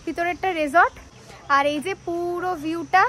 ভিতরেরটা resort, আর এই যে পুরো ভিউটা।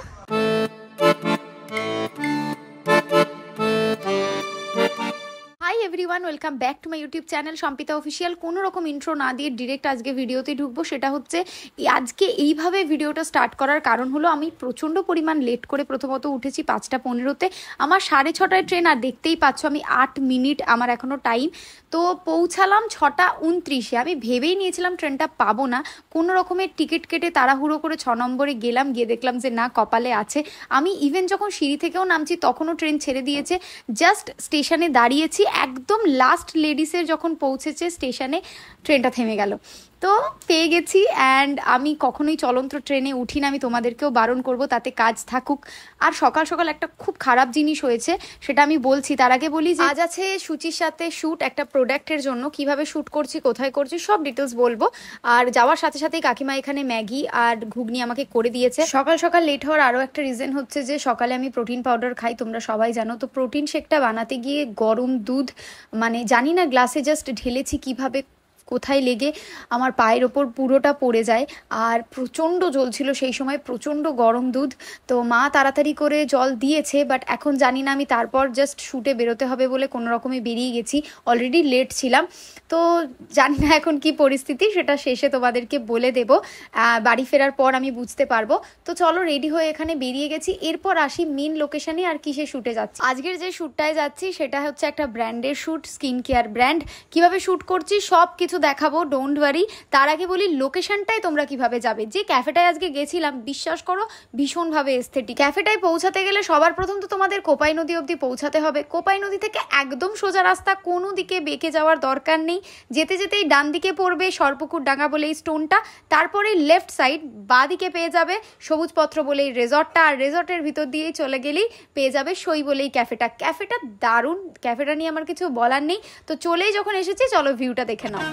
Hi everyone, welcome back to my YouTube channel Sampita official. কোনো রকম ইন্ট্রো না দিয়ে ডিরেক্ট আজকে ভিডিওতে ঢুকবো। সেটা হচ্ছে আজকে এইভাবে ভিডিওটা স্টার্ট করার কারণ হলো আমি প্রচণ্ড পরিমাণ লেট করে প্রথমত উঠেছি 5:15-তে। আমার 6:30টায় ট্রেন, আর দেখতেই পাচ্ছ আমি 8 মিনিট আমার এখনও টাইম। তো পৌঁছালাম 6:29-এ। আমি ভেবেই নিয়েছিলাম ট্রেনটা পাবো না, কোনো রকমের টিকিট কেটে তাড়াহুড়ো করে 6 নম্বরে গেলাম, গিয়ে দেখলাম যে না, কপালে আছে। আমি ইভেন যখন সিঁড়ি থেকেও নামছি তখনও ট্রেন ছেড়ে দিয়েছে। জাস্ট স্টেশনে দাঁড়িয়েছি, একদম লাস্ট লেডিসের যখন পৌঁছেছে স্টেশনে ট্রেনটা থেমে গেল। তো পেয়ে গেছি। অ্যান্ড আমি কখনোই চলন্ত ট্রেনে উঠি না, আমি তোমাদেরকেও বারণ করব, তাতে কাজ থাকুক। আর সকাল সকাল একটা খুব খারাপ জিনিস হয়েছে, সেটা আমি বলছি। তার আগে বলি যে আজ আছে সুচির সাথে শ্যুট একটা প্রোডাক্টের জন্য। কিভাবে শ্যুট করছি, কোথায় করছি, সব ডিটেলস বলবো। আর যাওয়ার সাথে সাথেই কাকিমা এখানে ম্যাগি আর ঘুগনি আমাকে করে দিয়েছে। সকাল সকাল লেট হওয়ার আরও একটা রিজন হচ্ছে যে সকালে আমি প্রোটিন পাউডার খাই, তোমরা সবাই জানো। তো প্রোটিন শেকটা বানাতে গিয়ে গরম দুধ, মানে জানি না গ্লাসে জাস্ট ঢেলেছি কিভাবে, কোথায় লেগে আমার পায়ের ওপর পুরোটা পড়ে যায়। আর প্রচণ্ড জ্বলছিল সেই সময়, প্রচণ্ড গরম দুধ। তো মা তাড়াতাড়ি করে জল দিয়েছে, বাট এখন জানি না, আমি তারপর জাস্ট শ্যুটে বেরোতে হবে বলে কোনো রকমে বেরিয়ে গেছি। অলরেডি লেট ছিলাম, তো জানি না এখন কি পরিস্থিতি, সেটা শেষে তোমাদেরকে বলে দেব। বাড়ি ফেরার পর আমি বুঝতে পারবো। তো চলো, রেডি হয়ে এখানে বেরিয়ে গেছি। এরপর আসি মেন লোকেশানে আর কিসে শ্যুটে যাচ্ছি। আজকের যে শ্যুটটায় যাচ্ছি সেটা হচ্ছে একটা ব্র্যান্ডের শ্যুট, স্কিন কেয়ার ব্র্যান্ড। কীভাবে শ্যুট করছি সব কিছু দেখাবো, ডোন্ট ওয়ারি। তার আগে বলি লোকেশনটায় তোমরা কিভাবে যাবে। যে ক্যাফেটায় আজকে গেছিলাম, বিশ্বাস করো ভীষণভাবে এস্থেটিক। ক্যাফেটায় পৌঁছাতে গেলে সবার প্রথম তো তোমাদের কোপাই নদী অবধি পৌঁছাতে হবে। কোপাই নদী থেকে একদম সোজা রাস্তা, কোনো দিকে বেঁকে যাওয়ার দরকার নেই। যেতে যেতেই ডান দিকে পড়বে সরপুকুর ডাঙ্গা বলে এই স্টোনটা, তারপরে লেফট সাইড বাঁ দিকে পেয়ে যাবে সবুজপত্র বলে এই রেজর্টটা, আর রেজর্টের ভিতর দিয়েই চলে গেলেই পেয়ে যাবে সই বলেই ক্যাফেটা। ক্যাফেটা দারুণ, ক্যাফেটা নিয়ে আমার কিছু বলার নেই। তো চলেই যখন এসেছি, চলো ভিউটা দেখে নাও।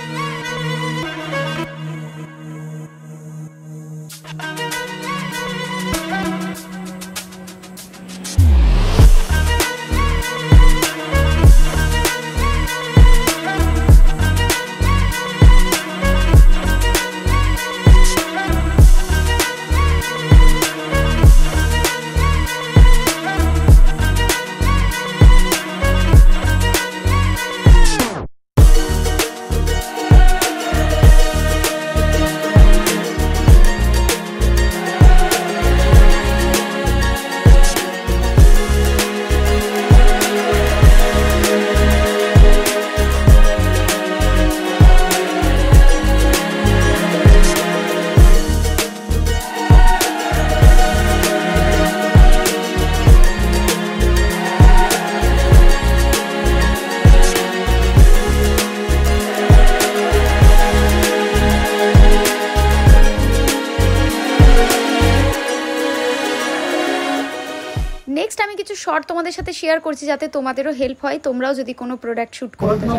নেক্সট আমি কিছু শর্ট তোমাদের সাথে শেয়ার করছি, যাতে তোমাদেরও হেল্প হয়, তোমরাও যদি কোনো প্রোডাক্ট শ্যুট করতে চাও।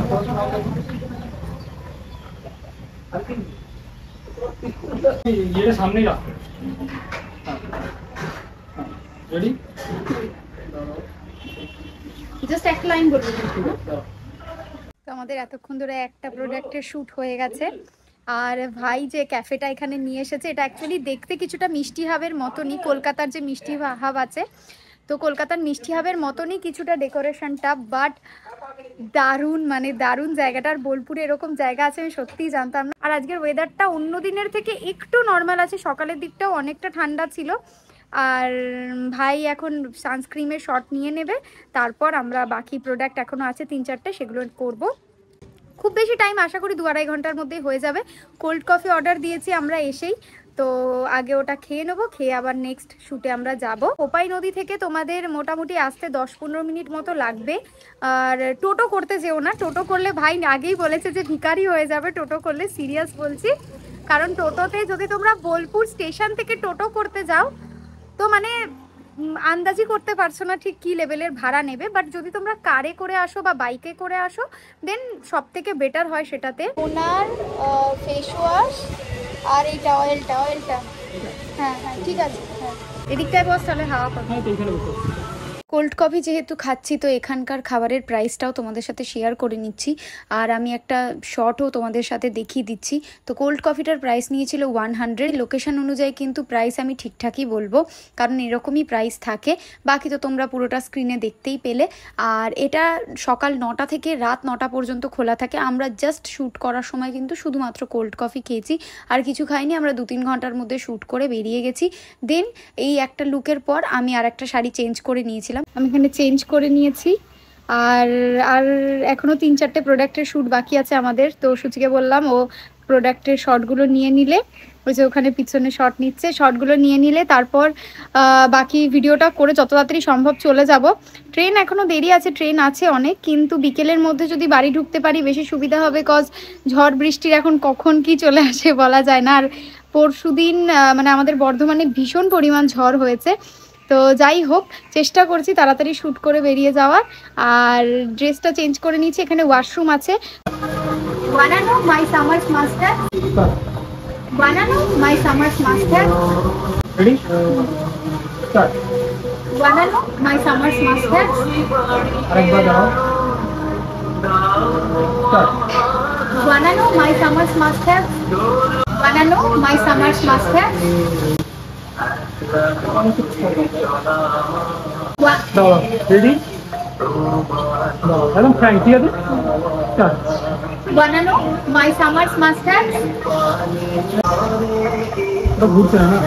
জাস্ট একটা লাইন বলবো। তো আমাদের এতক্ষণ ধরে একটা প্রোডাক্টের শ্যুট হয়ে গেছে। আর ভাই যে ক্যাফেটা এখানে নিয়ে এসেছে, এটা অ্যাকচুয়ালি দেখতে কিছুটা মিষ্টি হাবের মতনই, কলকাতার যে মিষ্টি হাব আছে, তো কলকাতার মিষ্টি হাবের মতনই কিছুটা ডেকোরেশনটা, বাট দারুণ, মানে দারুণ জায়গাটা। আর বোলপুরে এরকম জায়গা আছে আমি সত্যিই জানতাম না। আর আজকের ওয়েদারটা অন্য দিনের থেকে একটু নর্মাল আছে, সকালের দিকটাও অনেকটা ঠান্ডা ছিল। আর ভাই এখন সানস্ক্রিনের শট নিয়ে নেবে, তারপর আমরা বাকি প্রোডাক্ট এখনও আছে 3-4টে, সেগুলো করব। খুব বেশি টাইম আশা করি 2-2.5 ঘন্টার মধ্যেই হয়ে যাবে। কোল্ড কফি অর্ডার দিয়েছি আমরা এসেই, তো আগে ওটা খেয়ে নেবো, খেয়ে আবার নেক্সট শ্যুটে আমরা যাব। কোপাই নদী থেকে তোমাদের মোটামুটি আসতে 10-15 মিনিট মতো লাগবে। আর টোটো করতে যেও না, টোটো করলে ভাই আগেই বলেছে যে ভিখারি হয়ে যাবে টোটো করলে, সিরিয়াস বলছি। কারণ টোটোতে যদি তোমরা বোলপুর স্টেশন থেকে টোটো করতে যাও, তো মানে আন্দাজি করতে পারছো না ঠিক কী লেভেলের ভাড়া নেবে। বাট যদি তোমরা কারে করে আসো বা বাইকে করে আসো, দেন সব থেকে বেটার হয় সেটাতে। ওনার ফেস ওয়াশ আর এইটা অয়েলটা হ্যাঁ হ্যাঁ ঠিক আছে। হ্যাঁ এদিকটায় বস, তাহলে হাওয়া করবে। কোল্ড কফি যেহেতু খাচ্ছি তো এখানকার খাবারের প্রাইসটাও তোমাদের সাথে শেয়ার করে নিচ্ছি, আর আমি একটা শর্টও তোমাদের সাথে দেখিয়ে দিচ্ছি। তো কোল্ড কফিটার প্রাইস নিয়েছিল 100। লোকেশন অনুযায়ী কিন্তু প্রাইস আমি ঠিকঠাকই বলবো, কারণ এরকমই প্রাইস থাকে। বাকি তো তোমরা পুরোটা স্ক্রিনে দেখতেই পেলে। আর এটা সকাল 9টা থেকে রাত 9টা পর্যন্ত খোলা থাকে। আমরা জাস্ট শ্যুট করার সময় কিন্তু শুধুমাত্র কোল্ড কফি খেয়েছি, আর কিছু খাইনি। আমরা 2-3 ঘন্টার মধ্যে শ্যুট করে বেরিয়ে গেছি। দেন এই একটা লুকের পর আমি আর একটা শাড়ি চেঞ্জ করে নিয়েছিলাম। আমি এখানে চেঞ্জ করে নিয়েছি, আর আর এখনো 3-4টে প্রোডাক্টের শ্যুট বাকি আছে আমাদের। তো সুচিকে বললাম ও প্রোডাক্টের শর্টগুলো নিয়ে নিলে, ওই যে ওখানে পিছনে শর্ট নিচ্ছে, শর্টগুলো নিয়ে নিলে তারপর বাকি ভিডিওটা করে যত তাড়াতাড়ি সম্ভব চলে যাব। ট্রেন এখনও দেরি আছে, ট্রেন আছে অনেক, কিন্তু বিকেলের মধ্যে যদি বাড়ি ঢুকতে পারি বেশি সুবিধা হবে, কজ ঝড় বৃষ্টির এখন কখন কি চলে আসে বলা যায় না। আর পরশুদিন মানে আমাদের বর্ধমানে ভীষণ পরিমাণ ঝড় হয়েছে। তো যাই হোক, চেষ্টা করছি তাড়াতাড়ি শ্যুট করে বেরিয়ে যাওয়ার। আর ড্রেসটা চেঞ্জ করে নিয়েছি, এখানে ওয়াশরুম আছে। বানানো মাই সামার্স মাস্টার, বানানো মাই সামার্স মাস্টার, রেডি স্টার্ট। বানানো মাই সামার্স মাস্টার, আরেকবার দাও স্টার্ট। বানানো মাই সামার্স মাস্টার, বানানো মাই সামার্স মাস্টার। রেডি একদম ফ্র্যাঙ্ক, ঠিক আছে স্টার্ট। বানানো মাই সামার্স মাস্টার। ওটা ঘুরছে না।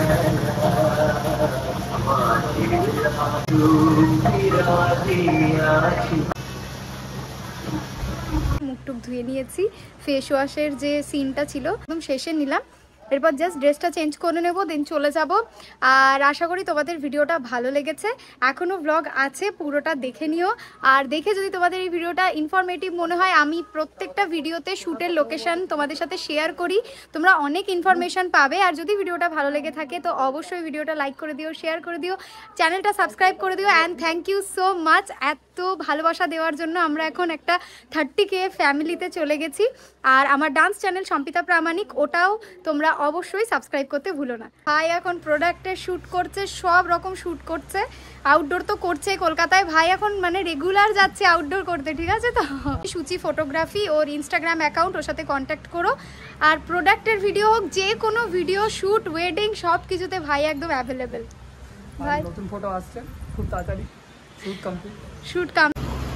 মুখ টুক ধুয়ে নিয়েছি, ফেস ওয়াশের যে সিনটা ছিল একদম শেষে নিলাম। এরপর জাস্ট ড্রেসটা চেঞ্জ করে নেব, দেন চলে যাব। আর আশা করি তোমাদের ভিডিওটা ভালো লেগেছে। এখনও ব্লগ আছে, পুরোটা দেখে নিও। আর দেখে যদি তোমাদের এই ভিডিওটা ইনফরমেটিভ মনে হয়, আমি প্রত্যেকটা ভিডিওতে শ্যুটের লোকেশন তোমাদের সাথে শেয়ার করি, তোমরা অনেক ইনফরমেশন পাবে। আর যদি ভিডিওটা ভালো লেগে থাকে তো অবশ্যই ভিডিওটা লাইক করে দিও, শেয়ার করে দিও, চ্যানেলটা সাবস্ক্রাইব করে দিও। And thank you so much এত ভালোবাসা দেওয়ার জন্য। আমরা এখন একটা 30K ফ্যামিলিতে চলে গেছি। আর আমার ডান্স চ্যানেল সম্পিতা প্রামাণিক, ওটাও তোমরা অবশ্যই সাবস্ক্রাইব করতে ভুলো না। ভাই এখন প্রোডাক্টের শ্যুট করছে, সব রকম শ্যুট করছে, আউটডোর তো করছে কলকাতায়। ভাই এখন মানে রেগুলার যাচ্ছে আউটডোর করতে, ঠিক আছে? তো সুচি ফটোগ্রাফি, ওর ইনস্টাগ্রাম অ্যাকাউন্ট, ওর সাথে কন্ট্যাক্ট করো। আর প্রোডাক্টের ভিডিও হোক, যে কোনো ভিডিও, শ্যুট, ওয়েডিং, সব কিছুতে ভাই একদম অ্যাভেলেবেল। ভাই নতুন ফটো আসছে খুব তাড়াতাড়ি, শ্যুট কমপ্লিট। শ্যুট কাম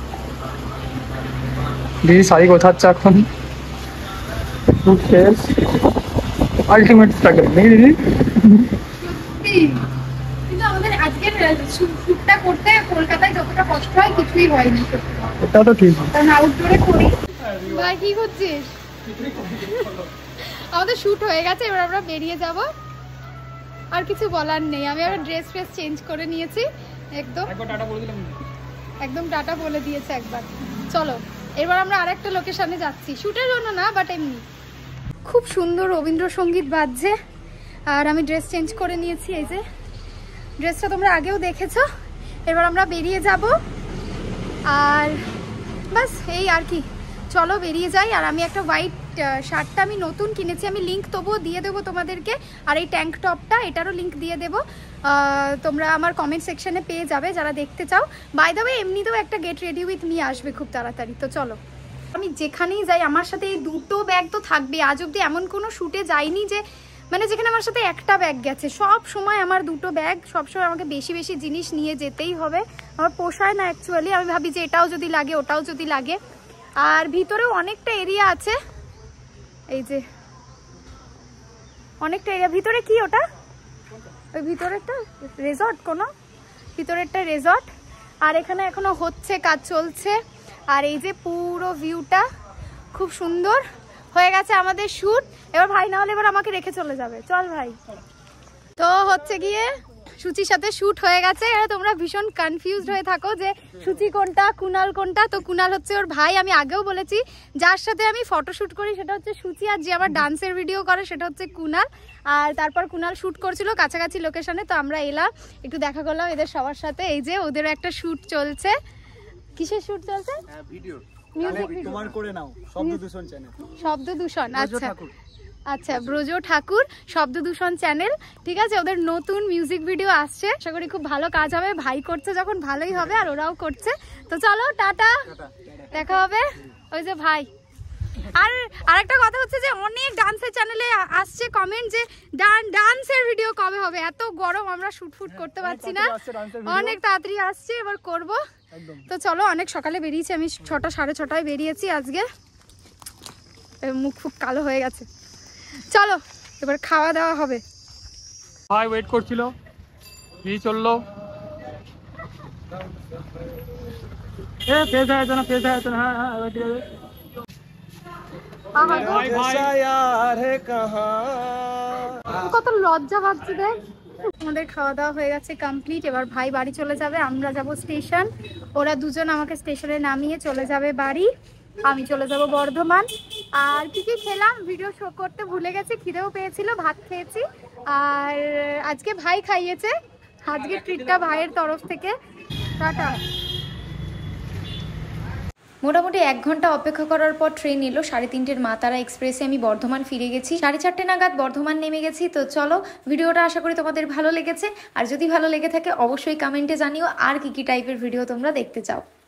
দিদি শাড়ি গোছাচ্ছে এখন, শ্যুট শেষ, আলটিমেট স্ট্রাগল নেই দিদি। কিন্তু আমাদের আজকের শ্যুটটা করতে কলকাতায় যতটা কষ্ট হয় কিছুই হয়নি। এটা তো ঠিক, কারণ আউটডোরে করি। ভাই কি করছিস? আমাদের শ্যুট হয়ে গেছে, এবার আমরা বেরিয়ে যাব। আর কিছু বলার নেই, আমি আবার ড্রেস ফ্রেস চেঞ্জ করে নিয়েছি। একদম টাটা বলে দিলাম, একদম টাটা বলে দিয়েছে একবার। চলো এবার আমরা আরেকটা লোকেশনে যাচ্ছি, শ্যুটের জন্য না বাট এমনি। খুব সুন্দর রবীন্দ্রসঙ্গীত বাজছে, আর আমি ড্রেস চেঞ্জ করে নিয়েছি। এই যে ড্রেসটা তোমরা আগেও দেখেছো। এবার আমরা বেরিয়ে যাব, আর বাস এই আর কি। চলো বেরিয়ে যাই। আর আমি একটা হোয়াইট শার্টটা আমি নতুন কিনেছি, আমি লিঙ্ক তবুও দিয়ে দেবো তোমাদেরকে। আর এই ট্যাঙ্ক টপটা, এটারও লিঙ্ক দিয়ে দেবো, তোমরা আমার কমেন্ট সেকশনে পেয়ে যাবে যারা দেখতে চাও। বাই দ্য ওয়ে এমনিতেও একটা গেট রেডি উইথ মি আসবে খুব তাড়াতাড়ি। তো চলো, আমি যেখানেই যাই আমার সাথে এই দুটো ব্যাগ তো থাকবে। আজ অব্দি এমন কোনো শ্যুটে যাইনি যে মানে যেখানে আমার সাথে একটা ব্যাগ গেছে। সব সময় আমার দুটো ব্যাগ, সবসময় আমাকে বেশি বেশি জিনিস নিয়ে যেতেই হবে। আমার পোষায় না অ্যাকচুয়ালি, আমি ভাবি যে এটাও যদি লাগে ওটাও যদি লাগে। আর ভিতরেও অনেকটা এরিয়া আছে, এই যে অনেকটা এরিয়া। ভিতরে কি ওটা? ওই ভিতরেরটা রেজর্ট, কোনো ভিতরেরটা রেজর্ট। আর এখানে এখনো হচ্ছে, কাজ চলছে। আর এই যে পুরো ভিউটা খুব সুন্দর। হয়ে গেছে আমাদের শ্যুট। এবার ভাই না হলে এবার আমাকে রেখে চলে যাবে। চল ভাই। তো হচ্ছে গিয়ে সুচির সাথে শ্যুট হয়ে গেছে। আর তোমরা ভীষণ কনফিউজড হয়ে থাকো যে সুচি কোনটা, কুনাল কোনটা। তো কুনাল হচ্ছে ওর ভাই। আমি আগেও বলেছি, যার সাথে আমি ফটোশ্যুট করি সেটা হচ্ছে সুচি, আর যে আমার ডান্সের ভিডিও করে সেটা হচ্ছে কুনাল। আর তারপর কুনাল শ্যুট করছিল কাছাকাছি লোকেশনে, তো আমরা এলাম, একটু দেখা করলাম এদের সবার সাথে। এই যে ওদেরও একটা শ্যুট চলছে। কিসের শ্যুট চলছে? Video, music video. তোমার করে নাও, শব্দ দূষণ চ্যানেল। শব্দ দূষণ, আচ্ছা আচ্ছা, ব্রজ ঠাকুর শব্দ দূষণ চ্যানেল, ঠিক আছে, ওদের নতুন মিউজিক ভিডিও আসছে, আশা করি খুব ভালো কাজ হবে। ভাই করছে যখন ভালোই হবে, আর ওরাও করছে। তো চলো টাটা, দেখা হবে। ওই যে ভাই। আর আরেকটা কথা হচ্ছে যে অনেক ডান্সের চ্যানেলে আসছে কমেন্ট যে ডান্সের ভিডিও কবে হবে। এত গরম, আমরা শুটফুট করতে পারছি না, অনেক তাড়াতাড়ি আসছে, এবার করব। তো চলো, অনেক সকালে বেরিয়েছি আমি, 6টা 6:30টায় বেরিয়েছি আজকে, মুখ ফুক কালো হয়ে গেছে। চলো এবার খাওয়া দাওয়া হবে। ভাই ওয়েট করছিল, এই চললো। কত লজ্জা পাচ্ছি দেখ। আমাদের খাওয়া দাওয়া হয়ে গেছে কমপ্লিট। এবার ভাই বাড়ি চলে যাবে, আমরা যাব স্টেশন। ওরা দুজন আমাকে স্টেশনে নামিয়ে চলে যাবে বাড়ি, আমি চলে যাব বর্ধমান। আর কি কি খেলাম ভিডিও শো করতে ভুলে গেছি, খিদেও পেয়েছিল, ভাত খেয়েছি। আর আজকে ভাই খাইয়েছে, আজকে ট্রিটটা ভাইয়ের তরফ থেকে। টাটা। মোটামুটি 1 ঘন্টা অপেক্ষা করার পর ট্রেন এলো 3:30-এর মা তারা এক্সপ্রেসে। আমি বর্ধমান ফিরে গেছি, 4:30 নাগাদ বর্ধমান নেমে গেছি। তো চলো, ভিডিওটা আশা করি তোমাদের ভালো লেগেছে। আর যদি ভালো লেগে থাকে অবশ্যই কমেন্টে জানিও আর কি কি টাইপের ভিডিও তোমরা দেখতে চাও।